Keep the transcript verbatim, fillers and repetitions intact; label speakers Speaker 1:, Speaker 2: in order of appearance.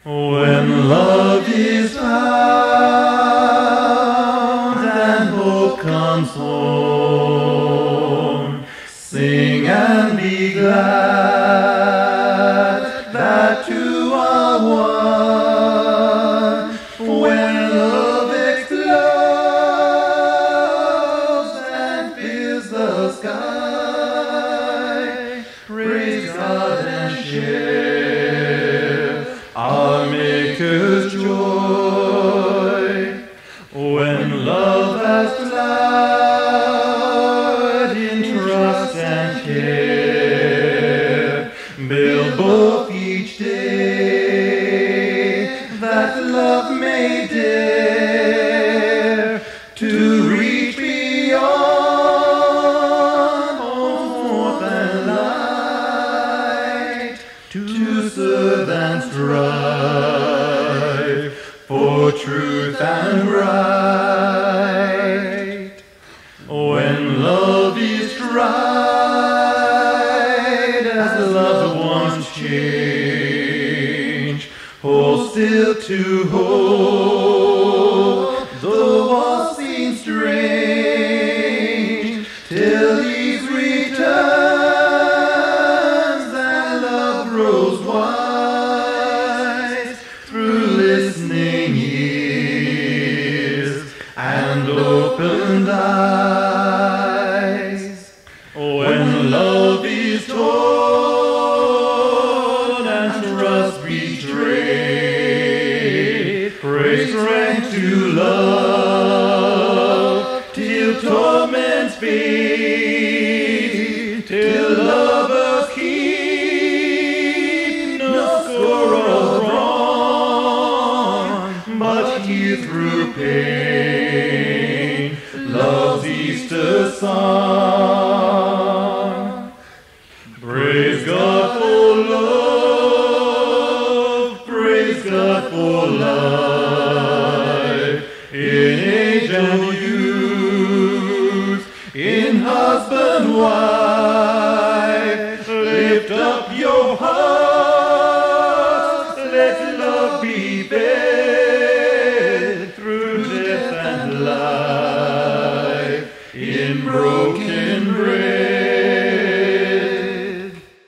Speaker 1: When love is found and hope comes home, sing and be glad that two are one. When love explodes and fills the sky, praise God and share our Maker's joy. When love has flowered in trust and care, build both each day that love may dare to reach beyond hope and light, to serve and strive for truth and right. When love is tried as loved ones change, hold still to hope, though all seems strange, till He returns and love grows wise through listening ears and opened eyes. When love is torn and trust betrayed, pray strength to love till torments fade, till lovers keep no score of wrong, but hear through pain love's Easter song. Praise God for love, praise God for life, in age and youth, in husband, wife. Lift up your hearts, let love be there.